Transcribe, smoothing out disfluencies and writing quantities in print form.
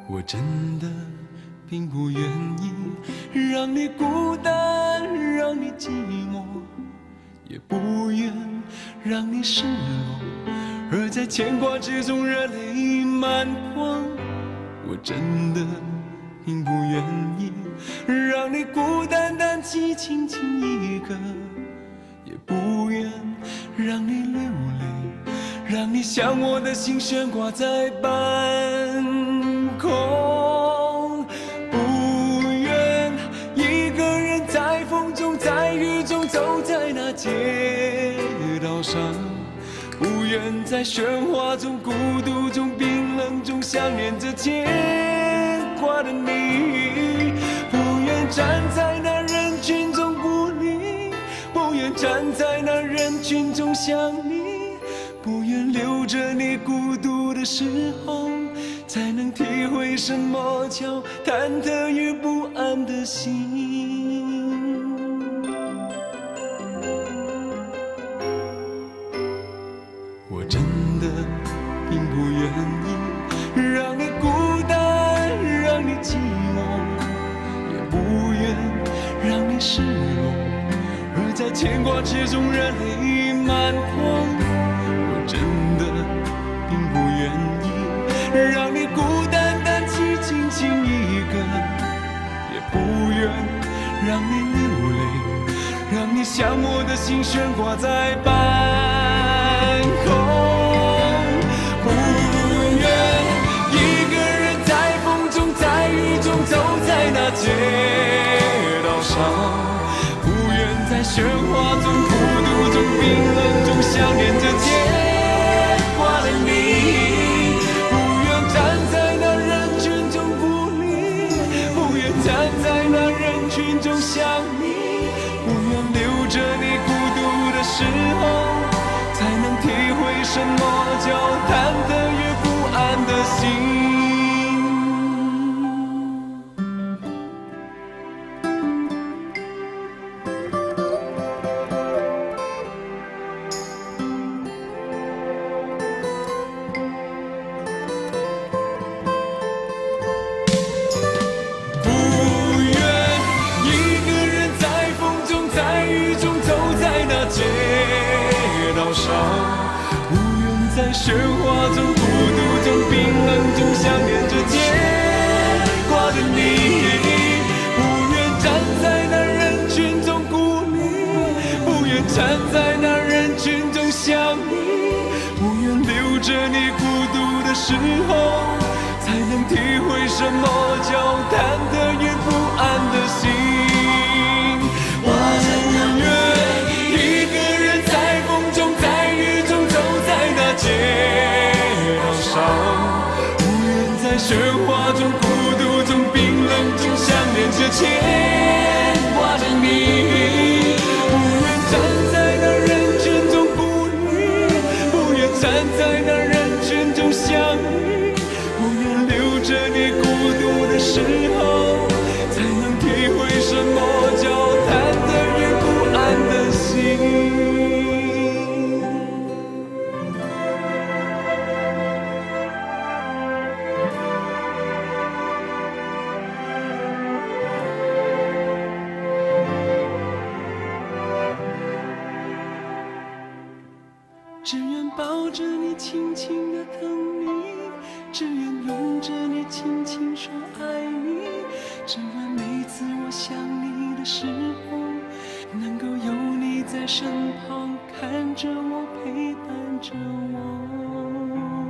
我真的并不愿意让你孤单，让你寂寞，也不愿让你失落，而在牵挂之中热泪满眶。我真的并不愿意让你孤单单凄清情一个，也不愿让你流泪，让你想我的心悬挂在半空。不愿一个人在风中在雨中走在那街道上，不愿在喧哗中孤独中冰冷中想念着牵挂的你，不愿站在那人群中不理，不愿站在那人群中想你，不愿留着你孤独的时候才能体会什么叫忐忑与不安的心。我真的并不愿意让你孤单，让你寂寞，也不愿让你失落，而在牵挂之中热泪满眶。我真的并不愿意让你孤单单凄清情一个，也不愿让你流泪，让你想我的心悬挂在半空。不愿一个人在风中在雨中走在那街道上，不愿在喧哗中孤独中冰冷中想念着牵挂的你，不愿站在那人群中不理，不愿站在那人群中想你，不愿留着你孤独的时候才能体会什么叫忐忑与不安的心。喧哗中孤独中冰冷中想念着牵挂的你，不愿站在那人群中孤立，不愿站在那人群中想你，不愿留着你孤独的时候才能体会什么叫忐忑与不安的心。不愿一个人在风中在雨中走在那街道上，不愿在喧哗中孤独中冰冷中想念着牵挂的你，不愿站在那人群中不理，不愿站在那人群中想你，不愿留着你孤独的时候才能体会什么叫忐忑与不安的心。只愿抱着你轻轻地疼你，只愿拥着你轻轻说爱你，只愿每次我想你的时候能够有你在身旁，看着我陪伴着我。